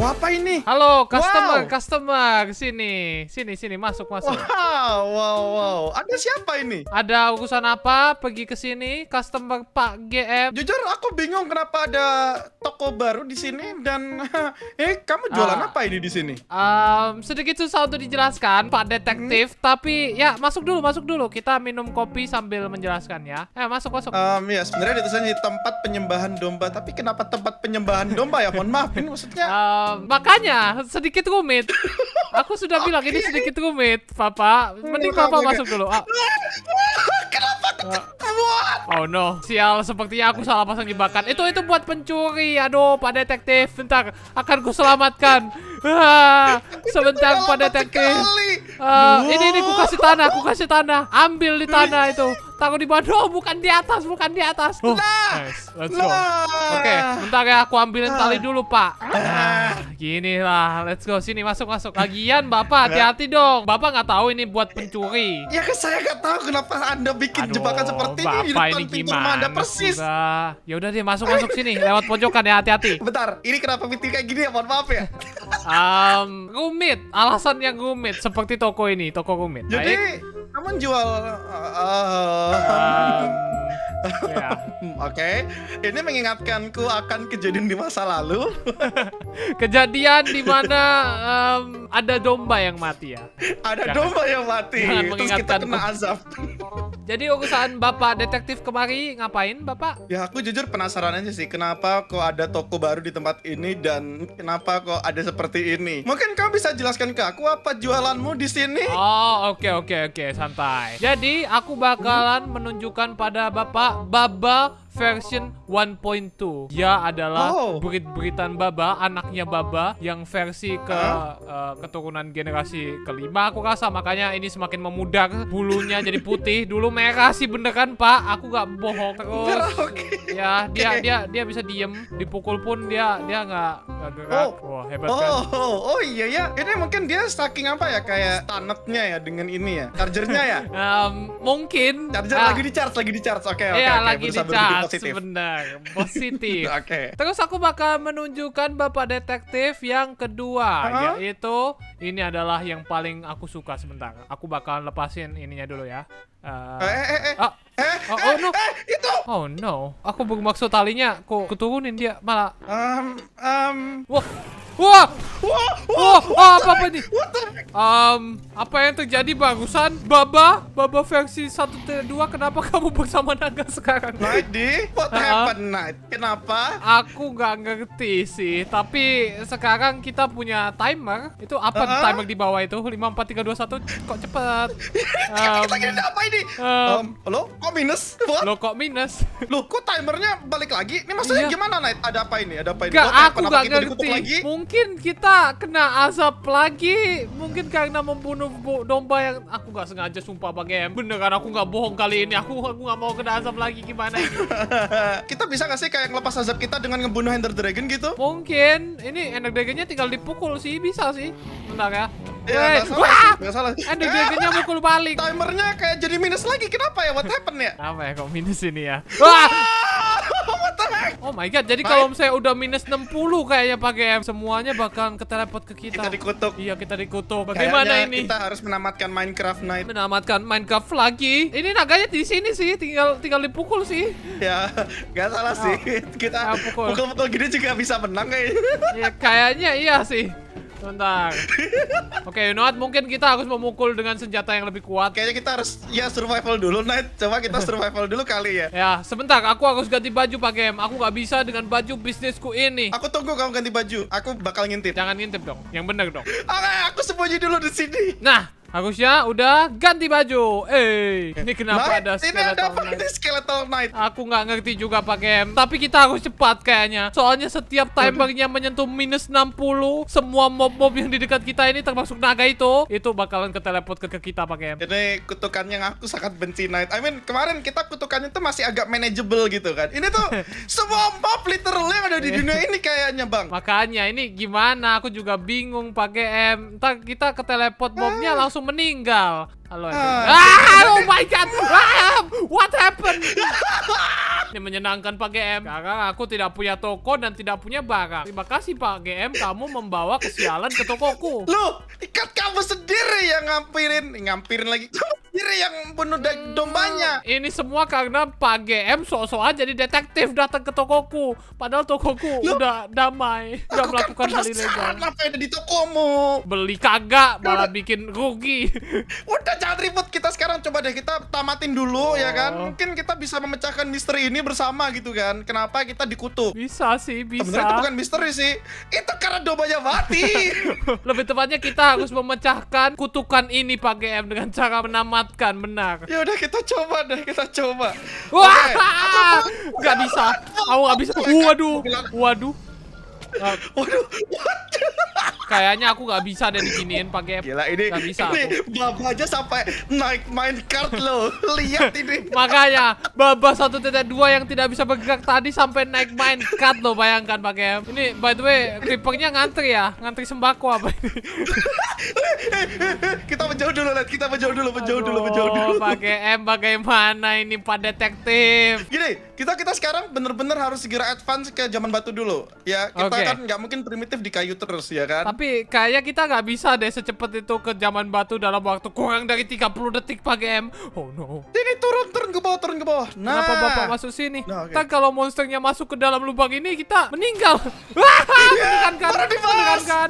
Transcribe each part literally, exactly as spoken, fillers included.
apa ini? Halo, customer, Wow. customer, sini, sini, sini, masuk, masuk. Wow, wow, wow. Ada siapa ini? Ada urusan apa? Pergi ke sini, customer Pak G M. Jujur aku bingung kenapa ada toko baru di sini dan eh kamu jualan Ah. apa ini di sini? Um, sedikit susah untuk dijelaskan, Pak Detektif. Hmm. Tapi ya masuk dulu, masuk dulu. Kita minum kopi sambil menjelaskan ya. Eh, masuk, masuk. Um, ya sebenarnya itu saja tempat penyembahan domba, tapi kenapa tempat penyembahan domba ya? Mohon maaf, ini maksudnya. Um, makanya sedikit rumit. Aku sudah bilang ini sedikit rumit, Papa. Mending Oke, Papa oke. masuk dulu. Ah. Kenapa? Oh no, sial, sepertinya aku salah pasang jebakan. Itu itu buat pencuri. Aduh, Pak Detektif, bentar, akan kuselamatkan. Ah, sebentar, Pak Detektif. Ah, ini ini ku kasih tanah, ku kasih tanah. Ambil di tanah itu. Taruh di bawah. Oh, bukan di atas, bukan di atas. Oh, nice. Let's go. Oke, bentar ya, aku ambilin tali dulu, Pak. Ah, gini lah, let's go. Sini, masuk, masuk. Lagian, Bapak, hati-hati dong. Bapak nggak tahu ini buat pencuri. Ya kan saya nggak tahu kenapa Anda bikin jebakan seperti ini di Bapak depan ini pintu rumah Anda gimana persis. sih, Bah? Ya udah deh, masuk masuk sini, lewat pojokan ya, hati-hati. Bentar, ini kenapa pintu kayak gini ya? Mohon maaf ya. Um, rumit, alasan yang rumit seperti toko ini, toko rumit. Jadi Baik. kamu jual uh, Um, ya. Oke, ini mengingatkanku akan kejadian di masa lalu. Kejadian di mana um, ada domba yang mati ya. Ada Jangan- domba yang mati, jangan terus kita mengingatkanku. kena azab. Jadi urusan Bapak Detektif kemari ngapain, Bapak? Ya aku jujur penasaran aja sih, kenapa kok ada toko baru di tempat ini dan kenapa kok ada seperti ini. Mungkin kamu bisa jelaskan ke aku apa jualanmu di sini? Oh, oke oke oke, santai. Jadi aku bakalan menunjukkan pada Bapak Baba version one point two. Dia adalah Oh. berit-beritan Baba, anaknya Baba yang versi ke uh, keturunan generasi kelima aku rasa, makanya ini semakin memudar, bulunya jadi putih. Dulu merah sih beneran, Pak. Aku nggak bohong. Terus Oke. ya dia Oke. dia dia bisa diem, dipukul pun dia dia nggak nggak gerak. Wah, hebat kan? Oh, oh, oh iya ya. Ini mungkin dia saking apa ya, kayak tanetnya ya dengan ini ya, chargernya ya. Um, mungkin Charger ah, lagi di charge, lagi di charge. Oke, oke, Iya, oke. lagi di Berusaha berpikir charge, positif. benar, positif. Oke. Terus aku bakal menunjukkan Bapak Detektif yang kedua, Hah? yaitu ini adalah yang paling aku suka. Sebentar, aku bakal lepasin ininya dulu ya. Eh, Eh, eh, eh, ah, eh, oh, eh, oh no, eh, itu. oh no, aku bermaksud talinya, kok kuturunin dia malah. Um, um, Wah, wah, wah, wah, wah, apa apa ini? what the heck? Um, apa yang terjadi barusan? Baba, Baba versi satu dua, kenapa kamu bersama naga sekarang? Night di, what Ah. happened Night? Kenapa? Aku nggak ngerti sih, tapi sekarang kita punya timer. Itu apa Uh-uh. timer di bawah itu? lima empat tiga dua satu, kok cepet? Um, Kita gini apa ini? um, Um, halo, kok minus? What? Lo kok minus? Loh, kok timernya balik lagi? Ini maksudnya Iya. gimana Night? Ada apa ini? Ada apa ini? Gak, What aku happened? Apa gak kita dikutuk ngerti. lagi? Mungkin kita kena azab lagi. Mungkin karena membunuh bu- domba yang aku gak sengaja, sumpah Bang Em. Beneran aku gak bohong kali ini. Aku aku gak mau kena azab lagi, gimana ini? Kita bisa gak sih kayak ngelepas azab kita dengan ngebunuh Ender Dragon gitu? Mungkin ini Ender Dragon-nya tinggal dipukul sih, bisa sih. Bentar ya. Ya, Weh, nggak salah wah! sih, nggak salah. Ender Eh, Dragon-nya mukul balik. Timernya kayak jadi minus lagi. Kenapa ya? What happened ya? Apa ya kok minus ini ya? Wah! What the heck? Oh my god, jadi Baik. kalau saya udah minus enam puluh kayaknya pakai M, semuanya bakalan keteleport ke kita. Kita dikutuk. Iya, kita dikutuk. Bagaimana Kayaknya ini? kita harus menamatkan Minecraft Night. Menamatkan Minecraft lagi. Ini naganya di sini sih, tinggal tinggal dipukul sih. Ya, nggak salah sih. Kita Ah, pukul. pukul-pukul gini juga bisa menang kayaknya. Ya kayaknya iya sih. Bentar. Oke, you know what? Mungkin kita harus memukul dengan senjata yang lebih kuat. Kayaknya kita harus ya survival dulu, Night. Coba kita survival dulu kali ya. Ya, sebentar. Aku harus ganti baju Pak Game. Aku nggak bisa dengan baju bisnisku ini. Aku tunggu kamu ganti baju. Aku bakal ngintip. Jangan ngintip dong. Yang bener dong. Oke, aku sembunyi dulu di sini. Nah, harusnya udah ganti baju. Eh, ini kenapa Night, ada ini ada skeleton apa knight? ini skeletal Night? Aku nggak ngerti juga Pak Game. Tapi kita harus cepat kayaknya. Soalnya setiap timernya menyentuh minus enam puluh, semua mob-mob yang di dekat kita ini termasuk naga itu, itu bakalan keteleport ke, ke kita Pak Game. Ini kutukan yang aku sangat benci Night. I mean, kemarin kita kutukannya tuh masih agak manageable gitu kan. Ini tuh semua mob literally yang ada di dunia ini kayaknya, Bang. Makanya ini gimana? Aku juga bingung Pak G M. Ntar kita keteleport mobnya langsung meninggal. Halo. Ender. Ah. Ah, oh my god. Ah, what happened? Ini menyenangkan Pak G M. Sekarang aku tidak punya toko dan tidak punya barang. Terima kasih Pak G M, kamu membawa kesialan ke tokoku. Loh, ikat kamu sendiri yang ngampirin, ngampirin lagi. Kamu sendiri yang bunuh hmm, dombanya. Ini semua karena Pak G M sok-sokan jadi detektif datang ke tokoku. Padahal tokoku Loh, udah damai, udah melakukan hal ilegal. Apa yang ada di tokomu? Beli kagak, malah udah bikin rugi. Udah jangan ribut, kita sekarang coba deh kita tamatin dulu oh. ya kan. Mungkin kita bisa memecahkan misteri ini bersama gitu kan. Kenapa kita dikutuk? Bisa sih, bisa. Sebenarnya itu bukan misteri sih. Itu karena dombanya mati. Lebih tepatnya kita harus memecahkan kutukan ini Pak G M dengan cara menamatkan, benar. Ya udah kita coba deh, kita coba. Wah, okay. Gak bisa. Aku gak bisa. Waduh, waduh. Waduh, kayaknya aku gak bisa deh diginiin Pak G M. Gila ini, gak bisa ini Baba aja sampai naik main card loh. Lihat ini. Makanya Baba satu titik dua yang tidak bisa bergerak tadi sampai naik main card loh, bayangkan Pak G M. Ini by the way, creepernya ngantri ya, ngantri sembako apa ini? Kita menjauh dulu, Let. Kita menjauh dulu, menjauh dulu, menjauh dulu. Pak G M, bagaimana ini Pak Detektif? Gini, kita kita sekarang bener-bener harus segera advance ke zaman batu dulu. Ya, kita okay. kan nggak mungkin primitif di kayu terus ya kan. Tapi kayaknya kita nggak bisa deh secepat itu ke zaman batu dalam waktu kurang dari tiga puluh detik Pak G M. Oh no. Ini turun turun ke bawah, turun ke bawah. Nah. Kenapa Bapak masuk sini? Nah, okay. Kan kalau monsternya masuk ke dalam lubang ini kita meninggal. Wah, menyenangkan. Menyenangkan.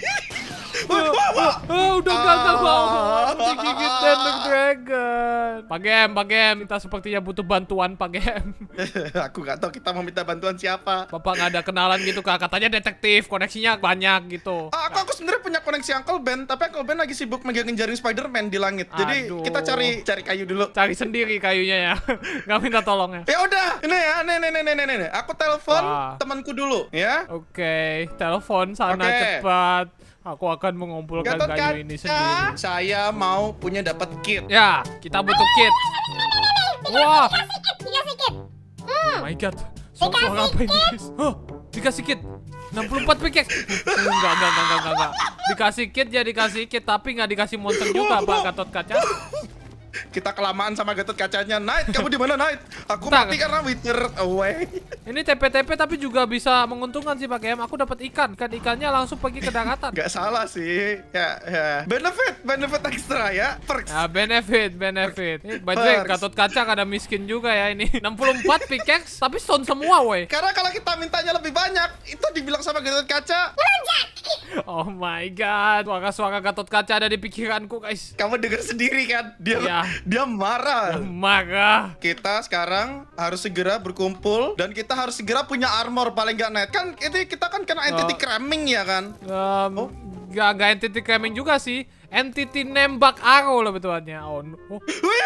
Oh, oh, oh, udah gagal banget digigit Dender Dragon. Pak G M, Pak G M, kita sepertinya butuh bantuan Pak G M. Aku gak tahu kita mau minta bantuan siapa. Bapak nggak ada kenalan gitu Kak, katanya detektif, koneksinya banyak gitu. Ah, aku aku sebenarnya punya koneksi Uncle Ben, tapi Uncle Ben lagi sibuk megangin jaring Spider-Man di langit. Jadi Aduh. kita cari cari kayu dulu. Cari sendiri kayunya ya, nggak minta tolong ya. Ya udah, ini ya, nih nih nih nih nih nih. Aku telepon temanku dulu, ya. Oke, okay. Telepon sana okay. cepat. Aku akan mengumpulkan Gatot kayu ini sendiri. Saya mau punya dapat kit. Ya, kita butuh kit. Wah. Dikasih kit. Oh my god. Suara apa ini? Oh, dikasih kit. enam puluh empat pickaxe. Enggak, enggak, enggak, enggak, enggak. Dikasih kit ya dikasih kit, tapi nggak dikasih monster juga Pak Gatot Kaca. Kita kelamaan sama Gatot Kacanya. Night, kamu di mana Night? Aku Bentar. mati karena wither away. Ini T P T P tapi juga bisa menguntungkan sih Pak G M. Aku dapat ikan, ikan ikannya langsung pergi ke daratan. Gak salah sih. Ya, ya. Benefit, benefit ekstra ya. Perks. Ya, benefit, benefit. Ini, by the way, Gatot Kaca kada miskin juga ya ini. enam puluh empat pickaxe tapi stone semua, woi. Karena kalau kita mintanya lebih banyak, itu dibilang sama Gatot Kaca. Oh my god, suara-suara Gatot Kaca ada di pikiranku, guys. Kamu dengar sendiri kan? Dia ya. Dia marah. Dia marah. Kita sekarang harus segera berkumpul dan kita harus segera punya armor paling nggak Net. Kan itu kita kan kena entity uh, cramming ya kan? Um, oh. Gak, gak entity cramming juga sih. Entity nembak arrow lah betulnya. Oh, no. Oh.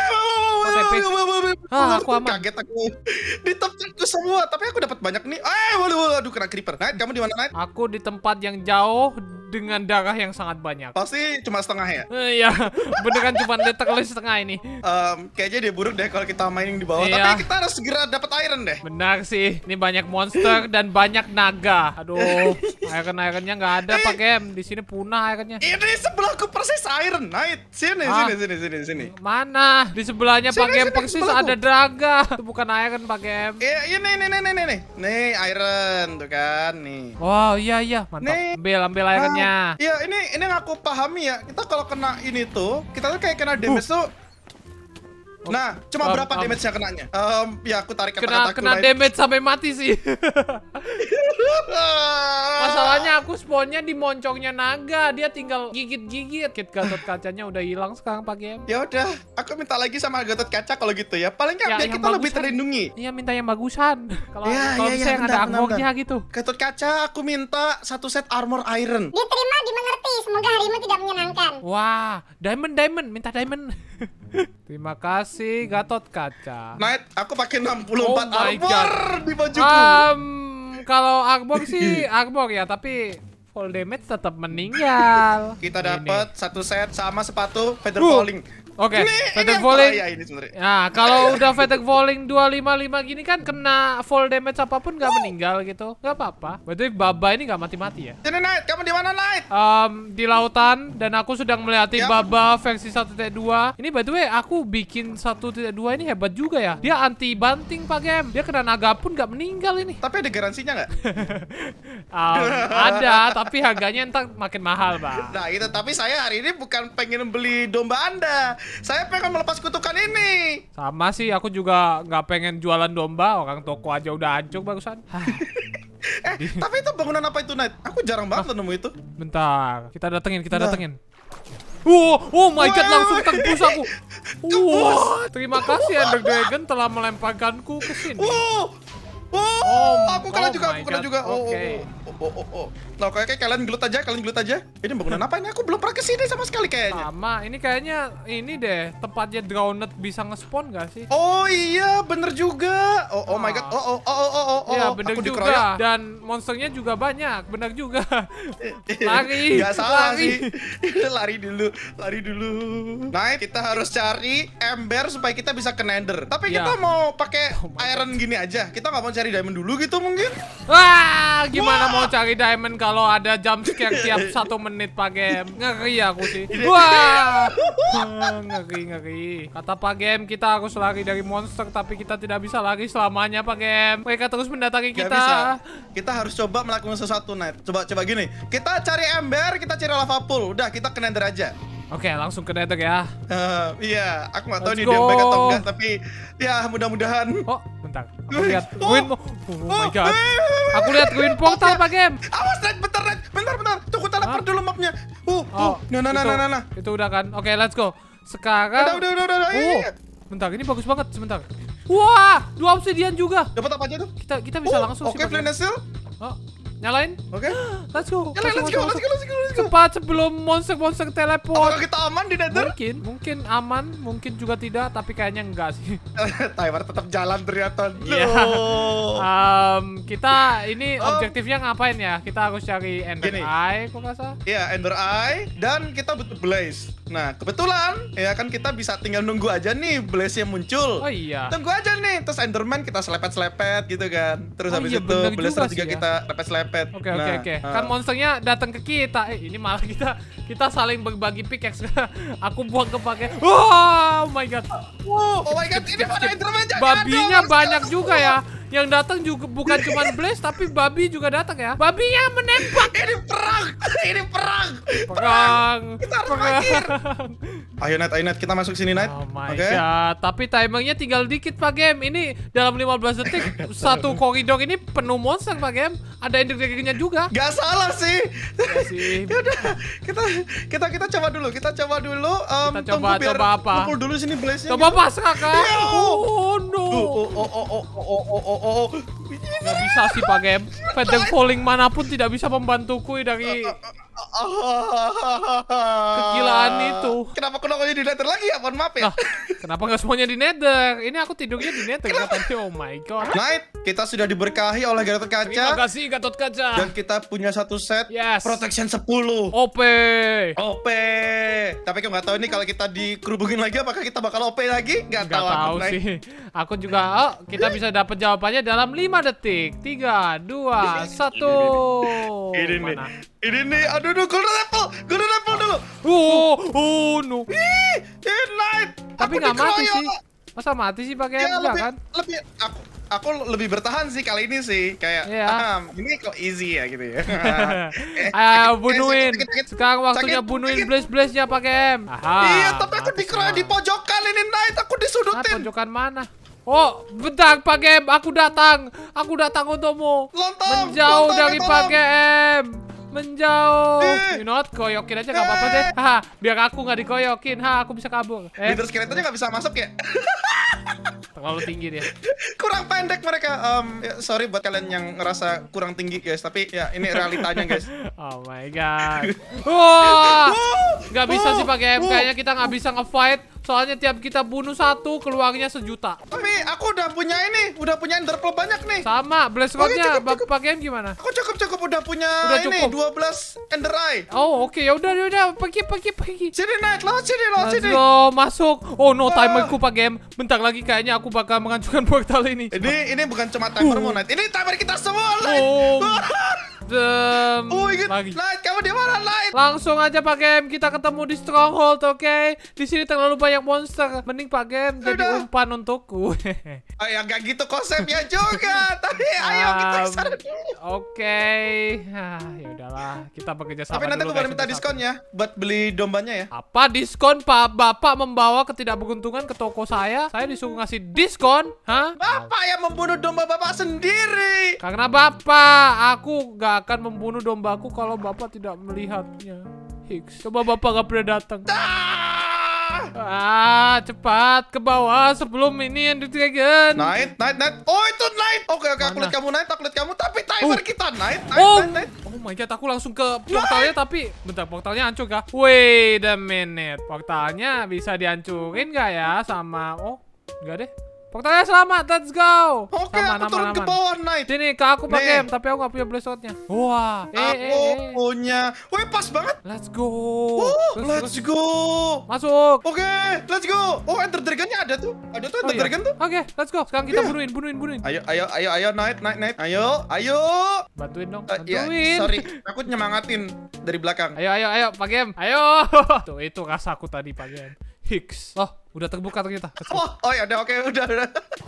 Ah, aku aman. Kaget aku. Di tempatku semua, tapi aku dapat banyak nih. Eh, waduh, waduh, aduh, kena creeper. Night, kamu di mana, Night? Aku di tempat yang jauh dengan darah yang sangat banyak. Pasti cuma setengah ya? Iya, beneran cuma literally setengah ini. Um, kayaknya dia buruk deh kalau kita mining di bawah. Iya. Tapi kita harus segera dapat iron deh. Benar sih, ini banyak monster dan banyak naga. Aduh, iron-ironnya nggak ada Pak Game. Di sini punah ironnya. Ini sebelahku persis iron, Night. Sini, ah. sini, sini, sini, sini. Mana? Di sebelahnya sini, Pak Game sini, persis sebelahku. Ada draga. Itu bukan iron Pak Game. Iya, ini, ini, ini, ini, nih. Nih, iron tuh kan, nih. Wow, iya, iya, mantap. Nih. Ambil, ambil ironnya. Iya, ini ini yang aku pahami ya. Kita kalau kena ini tuh, kita tuh kayak kena damage uh. tuh. Nah, cuma um, berapa um, damage-nya kenanya? Um, ya aku tarik kata-kataku. Kena, kena damage sampai mati sih. Masalahnya aku spawnnya di moncongnya naga, dia tinggal gigit-gigit. Kit Gatot Kacanya udah hilang sekarang Pak Game. Ya udah, aku minta lagi sama Gatot Kaca kalau gitu ya. Paling nggak ya, biar kita bagusan. Lebih terlindungi. Iya, minta yang bagusan. Kalau ya, kalau ya, bisa ya, yang ada armornya gitu. Gatot Kaca, aku minta satu set armor iron. Diterima, dimengerti. Semoga harimu tidak menyenangkan. Wah, diamond, diamond, minta diamond. Terima kasih Gatot Kaca. Night, aku pakai enam puluh empat oh armor God. di bajuku. Um, kalau armor sih armor ya, tapi full damage tetap meninggal. Kita dapat satu set sama sepatu feather falling. Oke, Ini- ini Feather yang Falling. bahaya ini sebenarnya. Nah, kalau udah Feather Falling dua lima lima gini kan kena fall damage apapun nggak meninggal gitu. Nggak apa-apa. Berarti Baba ini nggak mati-mati ya? Sini Night, kamu di mana Night? Um, di lautan dan aku sedang melihati Yap. Baba versi satu titik dua. Ini by the way aku bikin satu titik dua ini hebat juga ya. Dia anti banting Pak Game. Dia kena naga pun nggak meninggal ini. Tapi ada garansinya nggak? Um, ada, tapi harganya entar makin mahal, Bang. Nah itu, tapi saya hari ini bukan pengen beli domba Anda. Saya pengen melepas kutukan ini. Sama sih, aku juga nggak pengen jualan domba. Orang toko aja udah hancur barusan. Hah, Eh, tapi itu bangunan apa itu Night? Aku jarang banget nemu itu. bentar, kita datengin, kita Bentar. datengin. Oh, oh my god, Woi, langsung woi. tembus aku. Wah, terima kasih Ender Dragon telah melemparkanku ke sini. Wow, wow, Oh, aku kena oh juga, my aku kena God, juga. Oh, oke. oh, oh, oh, oh. Nah, kayak kalian gelut aja, kalian gelut aja. Ini bangunan apa ini? Aku belum pernah kesini sama sekali kayaknya. Sama, ini kayaknya ini deh, tempatnya Drowned bisa nge-spawn gak sih? Oh iya, bener juga. Oh, oh my god. Ah. Oh, oh, oh, oh, oh, oh. Iya, bener Aku juga. dikeroyok. Dan monsternya juga banyak, bener juga. Lari, Gak salah lari. sih. Lari dulu, lari dulu. Nah, kita harus cari ember supaya kita bisa ke Nether. Tapi Ya. kita mau pakai Oh my iron gini aja. Kita nggak mau cari diamond dulu gitu mungkin? Wah, gimana Wah. mau cari diamond kalau ada jump scare tiap satu menit Pak Game? Ngeri aku sih. Wah, ngeri ngeri. Kata Pak Game kita harus lari dari monster, tapi kita tidak bisa lari selamanya Pak Game. Mereka terus mendatangi Gak kita. bisa. Kita harus coba melakukan sesuatu, Night. Coba, coba gini. Kita cari ember, kita cari lava pool. Udah, kita ke Nether aja. Oke, langsung ke Nether ya. Eh, iya, aku nggak tahu Let's ini dia back atau go. enggak, tapi ya mudah-mudahan. Oh, bentar. Aku Wih, lihat oh, ruin. Oh, my god. wih, wih, wih, Aku wih. lihat ruin portal Mapnya. Pak Game. Awas, Night, bentar, Night. Bentar, bentar. Tunggu teleport Hah? dulu mapnya. Uh, uh. Oh, Nah, nah, nah, itu, nah, nah, nah. Itu udah kan. Oke, let's go. Sekarang. Udah, udah, udah, udah, udah. Iya, Oh, iya. bentar. Ini bagus banget. Sebentar. Wah, dua obsidian juga. Dapat apa aja tuh? Kita kita bisa Oh, langsung Oke, sih. Pak flint Game. steel. Oh, nyalain. Oke. Let's go. Yalah, Masuk, let's go, masuk, let's go, let's go, let's go. Cepat sebelum monster-monster teleport. Apakah kita aman di Nether? Mungkin, mungkin aman, mungkin juga tidak, tapi kayaknya enggak sih. Timer tetap jalan ternyata. Iya. No. Um, kita ini Oh. objektifnya ngapain ya? Kita harus cari Ender Gini. Eye, kok nggak salah? Iya, Ender Eye dan kita butuh Blaze. Nah, kebetulan ya kan kita bisa tinggal nunggu aja nih Blaze-nya muncul. Oh iya. Tunggu aja nih, terus Enderman kita selepet-selepet gitu kan. Terus Oh habis iya, itu bener Blaze juga juga sih ya. kita lepet-selepet. Oke oke Nah, oke. uh, Kan monsternya datang ke kita. Eh ini malah kita kita saling berbagi pickaxe. Aku buang ke pakai. Oh my god. wow, oh my god, ini mana Enderman jangan Babinya dong, banyak harus juga keluar. ya. Yang datang juga bukan cuma Blaze tapi babi juga datang ya. Babinya menembak. Ini perang, ini perang. Perang. Kita harus fakir. Perang. Ayo Night, ayo Night, kita masuk sini Night. Oh my Oke. god. Tapi timernya tinggal dikit Pak Game. Ini dalam lima belas detik satu koridor ini penuh monster Pak Game. Ada Ender Dragon-nya juga. Gak salah sih. Ya sih. Ya udah, kita kita kita coba dulu, kita coba dulu. Um, Kita coba- tunggu biar coba apa? kumpul dulu sini Blaze-nya. Coba gitu. pas kakak. Yo. Oh no. Oh, oh, oh, oh, oh, oh, oh, oh, oh. Nggak bisa sih Pak Game. Feather Falling manapun tidak bisa membantuku dari kegilaan itu. Kenapa aku nongolnya di Nether lagi ya? Mohon maaf ya. Lah, kenapa nggak semuanya di Nether? Ini aku tidurnya di Nether katanya. Oh my god. Night, kita sudah diberkahi oleh Gatot Terima Kaca kasih Gatot Kaca. dan kita punya satu set Yes. protection sepuluh. O P. O P. Tapi aku nggak tahu nih kalau kita dikerubungin lagi apakah kita bakal O P lagi? Nggak Nggak tahu. tahu aku, Night. sih. Aku juga. Oh, kita bisa dapat jawabannya dalam lima detik. Tiga, dua, satu. Ini nih. Mana? Ini nih. Aduh, aduh, golden apple. Golden apple dulu. Oh, oh no. Ih, eh, Night. Tapi Aku nggak mati dikeroyok. sih. Masa mati sih pakai Ya, enggak lebih, kan? lebih aku aku lebih bertahan sih kali ini sih kayak Iya. ah, ini kok easy ya gitu ya. Eh, Ayo sakit, bunuhin. sakit, sakit, sakit. Sekarang waktunya Sakit, bunuhin sakit. blaze-blaze-nya pakai M. Aha. Iya, tapi aku mati dikeroyok semua. di pojokan ini Night, aku Nah, disudutin. pojokan mana? Oh, bentar Pak Game, aku datang. Aku datang untukmu. Lontong, Menjauh lontong, dari tolong. Pak Game. Menjauh. Eh. You know what? Koyokin aja gak apa-apa deh. Haha, biar aku gak dikoyokin. Ha, aku bisa kabur. Eh, Leader skeletonnya nggak bisa masuk ya. terlalu tinggi dia. Kurang pendek mereka. Um, ya, sorry buat kalian yang ngerasa kurang tinggi guys, tapi ya ini realitanya guys. Oh my god. Wah, Wow, gak bisa wow, sih Pak Game. wow. Kayaknya kita gak bisa nge-fight Soalnya tiap kita bunuh satu, keluarnya sejuta. Tapi aku udah punya ini, udah punya ender pearl banyak nih. Sama, blast rod-nya cukup, cukup. pakai gimana? Aku cukup cukup udah punya Udah ini cukup. dua belas ender eye. Oh, oke, ya udah, ya udah, pergi, pergi, pergi. Sini Nat, lewat sini, lewat Let's sini. go, masuk. Oh no, Ah. timerku Pak Game. Bentar lagi kayaknya aku bakal menghancurkan portal ini. Ini ini bukan cuma timermu, Nat. Ini timer kita semua, Nat. Oh. Dem. Oh, ingat. Lagi. Nat, kamu di mana, Nat? Langsung aja Pak Game, kita ketemu di Stronghold, oke? Di sini terlalu banyak monster. Mending Pak Game jadi Udah. umpan untukku. Oh, ya gak gitu konsepnya juga. Tapi ayo kita Um, kesana dulu. Oke. Ah, ya udahlah, kita bekerja sama Tapi nanti dulu, aku boleh guys, minta satu-satu. diskon ya buat beli dombanya ya. Apa diskon, Pak? Bapak membawa ketidakberuntungan ke toko saya. Saya disuruh ngasih diskon, hah? Bapak yang membunuh domba bapak sendiri. Karena Bapak, aku gak akan membunuh dombaku kalau Bapak tidak melihatnya. Hicks, coba Bapak gak pernah datang. Ah! Ah, cepat ke bawah sebelum ini yang Dragon. Night, night, night. Oh, itu night. Oke, oke, aku Mana? lihat kamu night, aku lihat kamu. Tapi timer Oh. kita night, night, Oh, night, night. oh my god, aku langsung ke portalnya tapi bentar, portalnya hancur kah? Wait a minute, portalnya bisa dihancurin gak ya sama? Oh, enggak deh. Portalnya selamat, let's go. Oke, Aman, aku aman, turun ke aman. bawah night. Sini, ke aku pakai, Nih. tapi aku gak punya blast sword-nya. Wah, eh, Aku eh, eh. punya. Wih, pas banget. Let's go. Oh, Terus, let's terus. go. Masuk. Oke, let's go. Oh, Ender Dragon-nya ada tuh. Ada tuh Oh, Ender iya. Dragon tuh. Oke, let's go. Sekarang kita Iya. bunuhin, bunuhin, bunuhin. Ayo, ayo, ayo, ayo, night, night, night. Ayo, ayo. Bantuin dong, Eh, ya, bantuin. sorry, aku nyemangatin dari belakang. Ayo, ayo, ayo, Pak Game. Ayo. Tuh, itu rasaku tadi, Pak Game. Hicks. Oh, udah terbuka ternyata. Let's go. Oh, oh ya udah, oke, udah, udah.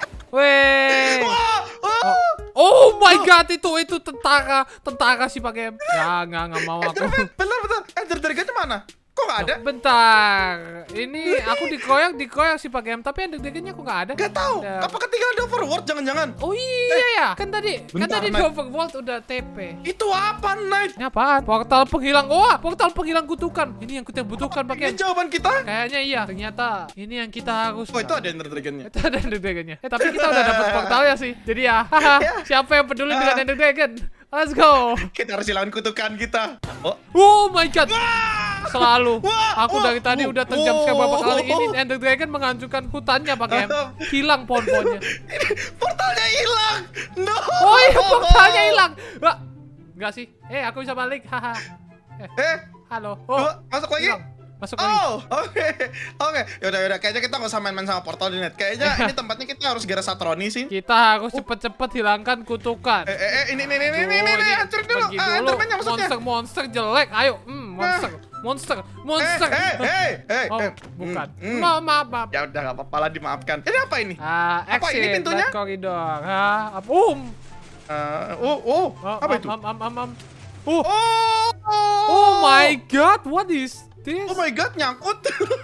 Weh. Wah, wah. Oh my god, itu itu tentara, tentara sih Pak Game. Ya, nggak nggak mau aku. Enderman, bentar, bentar. Ender Dragon-nya mana? Kok nggak ada? Bentar. Ini aku dikoyak, dikoyak sih Pak Game, tapi yang deg-degannya kok nggak ada. Gak tahu. Ada. Apa ketinggalan di overworld? Jangan-jangan. Oh iya ya, kan tadi, kan Bentar, tadi di Matt. overworld udah T P. Itu apa, Night? Ini apaan? Portal penghilang. Oh, portal penghilang kutukan. Ini yang kita butuhkan Pak Ini Game. jawaban kita. Kayaknya iya. Ternyata ini yang kita harus. Oh, itu ada Ender Dragon-nya. Itu ada Ender Dragon-nya. Eh, tapi kita udah dapat portalnya sih. Jadi ya, haha, Ya. siapa yang peduli dengan Ender Dragon? Let's go. Kita harus hilangin kutukan kita. Oh, Oh my god. Selalu. Wah, Aku wah, dari tadi wah, udah terjam sekali beberapa kali wah. ini Ender Dragon menghancurkan hutannya Pak Game. Hilang pohon-pohonnya. ini portalnya hilang. No. Oh iya, portalnya hilang. Wah, enggak sih. Eh, aku bisa balik. Haha. Eh, Eh, halo. Oh, dua, masuk lagi. hilang. Masuk lagi. Oh, oke, oke. Yaudah, yaudah. Kayaknya kita nggak usah main-main sama portal di net. Kayaknya ini tempatnya kita harus gara satroni sih. Kita harus cepet-cepet hilangkan kutukan. Eh, eh, eh, ini, ini, ini, ini, Tuh, ini, ini, hancurin dulu. pergi Ah, dulu. Enderman-nya maksudnya. Monster-monster jelek. Ayo, hmm, monster. Monster. Monster. Eh, eh, eh, eh, Oh, eh. bukan. Hmm, hmm. Maaf, maaf, maaf. Ya udah, nggak apa-apa lah, dimaafkan. Ini apa ini? Ah, Apa exit, ini pintunya? light koridor. Ah, apa? Um. Eh, oh, oh, Oh, apa am, itu? Am, am, am, am. Oh, Oh, oh my god, what is this? Oh my god, nyangkut.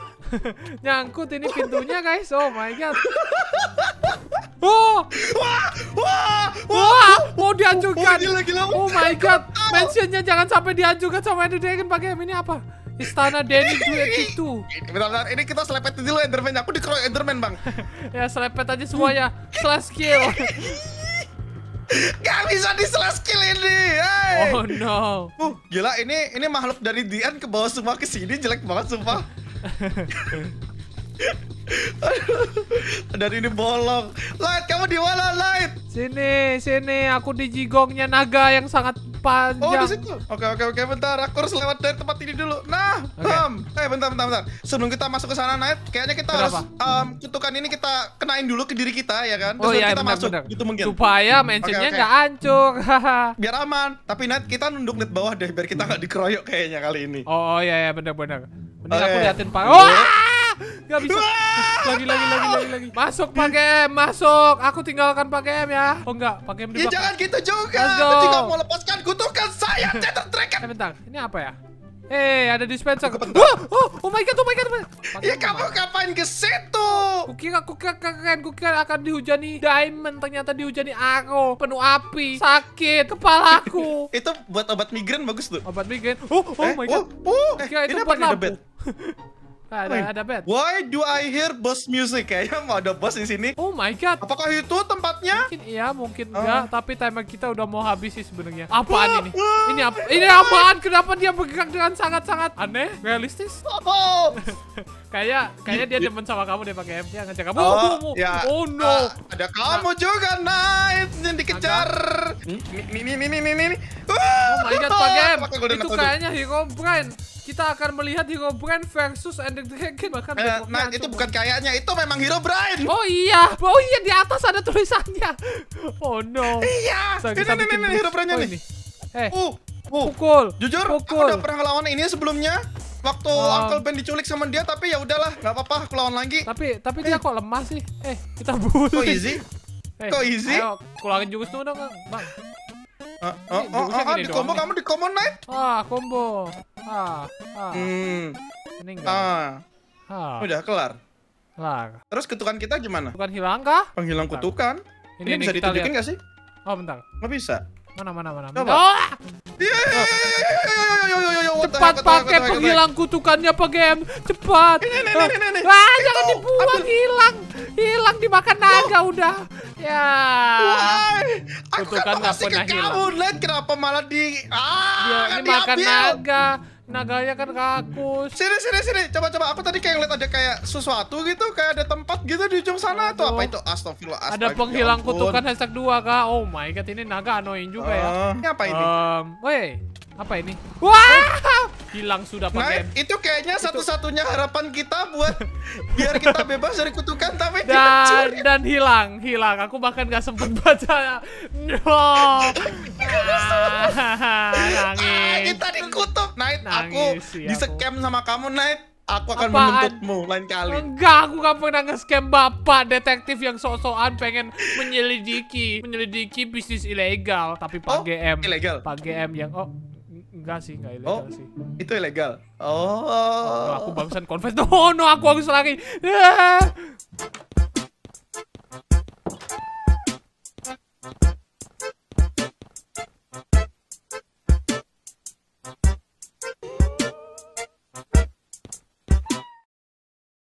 Nyangkut ini pintunya, guys. Oh my god. Oh, Wah, wah, wah, mau dihancurkan. Oh, gila, gila. Oh my god, mansionnya jangan sampai dihancurkan sama Ender Dragon pakai ini apa? Istana Danny dua itu. Bentar, bentar. Ini kita selepetin dulu Enderman. Aku dikeroyok Enderman, Bang. Ya selepet aja semuanya. Slash kill. Gak bisa di slash kill ini. Hey. Oh no. Uh, gila, ini ini makhluk dari Dian ke bawah semua ke sini, jelek banget sumpah. Aduh, dari ini bolong. Light, kamu di mana, Light? Sini, sini, aku di jigongnya naga yang sangat Oh, panjang. di situ. Oke, oke, oke, bentar. Aku harus lewat dari tempat ini dulu. Nah, Oke. um, eh bentar, bentar, bentar. Sebelum kita masuk ke sana, Night, kayaknya kita Kenapa? harus um, kutukan ini kita kenain dulu ke diri kita, ya kan? Oh Terus iya, kita benar, masuk. benar. Gitu mungkin. Supaya mansionnya Oke, oke. nggak hancur. Haha. Biar aman. Tapi Night, kita nunduk net bawah deh, biar kita nggak dikeroyok kayaknya kali ini. Oh, oh iya, iya, benar-benar. Mending Oke. aku liatin Pak. Wah! Gak bisa. Lagi, lagi, lagi, lagi, lagi. Masuk Pak Game, masuk. Aku tinggalkan Pak Game ya. Oh enggak, Pak Game di Ya belakang. jangan gitu juga. Let's go. Aku juga mau lepaskan kutukan saya, Tether Dragon. Eh bentar, ini apa ya? Eh, ada dispenser. Bentar. Oh, oh, oh my god, oh my god. Oh my god. Pak Ya Game kamu mana? kapan ke situ? Kukira, kukira keren, kukira akan dihujani diamond, ternyata dihujani arrow, penuh api, sakit, kepalaku. Itu buat obat migrain bagus tuh. Obat migrain. Oh, oh Eh, my god. Oh, oh, eh, Kira itu ini apa buat nih, The lampu. Bed? Ada, ada bed. Why do I hear boss music? Kayaknya mau ada boss di sini. Oh my god. Apakah itu tempatnya? Mungkin iya, mungkin Oh. enggak. Tapi timer kita udah mau habis sih sebenarnya. Apaan ini? Ini apa? Ini apaan? Kenapa dia bergerak dengan sangat-sangat aneh? Realistis? Oh, Kayak, kayaknya dia demen sama kamu deh pakai M. Dia ngajak kamu. oh, Oh, ya. oh no. Ah, ada kamu juga, Night. Yang dikejar. Nih, nih, nih, nih, nih, nih. Oh my god, Pak Gem. Pakai golden Itu apple kayaknya Hero Brain. Kita akan melihat Hero Brain versus Ender Dragon. Bahkan dulu. Eh, bentuknya Nah, itu hancur. bukan kayaknya, itu memang Hero Brain. Oh iya. Oh iya, di atas ada tulisannya. Oh no. Iya. So, Ini, kita ini, bikin ini, Hero Brain-nya oh, nih. ini. Eh, Uh, uh. pukul. Jujur, aku pukul. udah pernah ngelawan ini sebelumnya. Waktu Oh. Uncle Ben diculik sama dia, tapi ya udahlah, nggak apa-apa, aku lawan lagi. Tapi tapi dia kok lemah sih? Eh, kita bully. Kok easy? Eh, Kok easy? Ayo, keluarin jurus dulu dong, Bang. Oh, oh, oh, jurusnya oh, gini di doang combo nih. kamu di combo Night? Ah, combo. Ah, ah. Hmm, Ini enggak. ah, Ah, udah kelar. lah. Terus kutukan kita gimana? Bukan hilang kah? Penghilang Bentar. kutukan? Ini, Ini, ini bisa kita ditunjukin lihat. nggak sih? Oh, bentar. Nggak bisa. Mana mana mana. Coba. Oh, Iya, iya, iya, iya, iya, iya, iya, iya, what the cepat heck, what the heck, pakai what the heck, what the heck. penghilang kutukannya, Pak Gem. Cepat. Ini, ini, Ah, ini, ini, ini. Wah, Itu, jangan dibuang, ambil. hilang. Hilang dimakan naga udah. Ya. Why? Aku Kutukan kan nggak kasih ke pernah hilang. kamu, Night. Kenapa malah di... Ah, Dia ini makan diambil. naga. Naganya kan rakus. Sini, sini, sini. Coba, coba. Aku tadi kayak ngeliat ada kayak sesuatu gitu, kayak ada tempat gitu di ujung sana. Itu Aduh. apa itu? Astagfirullah. Ada astaga, penghilang ya ampun. kutukan hashtag dua kak. Oh my god, ini naga annoying juga ya. Ah, ini apa ini? Um, woi, apa ini? Wah, hilang sudah Nah, pakai. itu kayaknya satu-satunya harapan kita buat biar kita bebas dari kutukan, tapi Dan dicuri. dan hilang, hilang. Aku bahkan gak sempet baca. No. Ah, Ah, nangis. kita dikutuk, Night. Aku Nangis sih di aku. scam sama kamu, Night. Aku akan Apaan? menuntutmu lain kali. Enggak, aku gak pernah nge-scam bapak detektif yang sok-sokan pengen menyelidiki, menyelidiki bisnis ilegal. Tapi Pak Oh, G M, ilegal? Pak G M yang oh enggak sih, enggak ilegal Oh, sih. itu ilegal. Oh, Oh. aku barusan confess. Oh no, aku harus lari. Ah.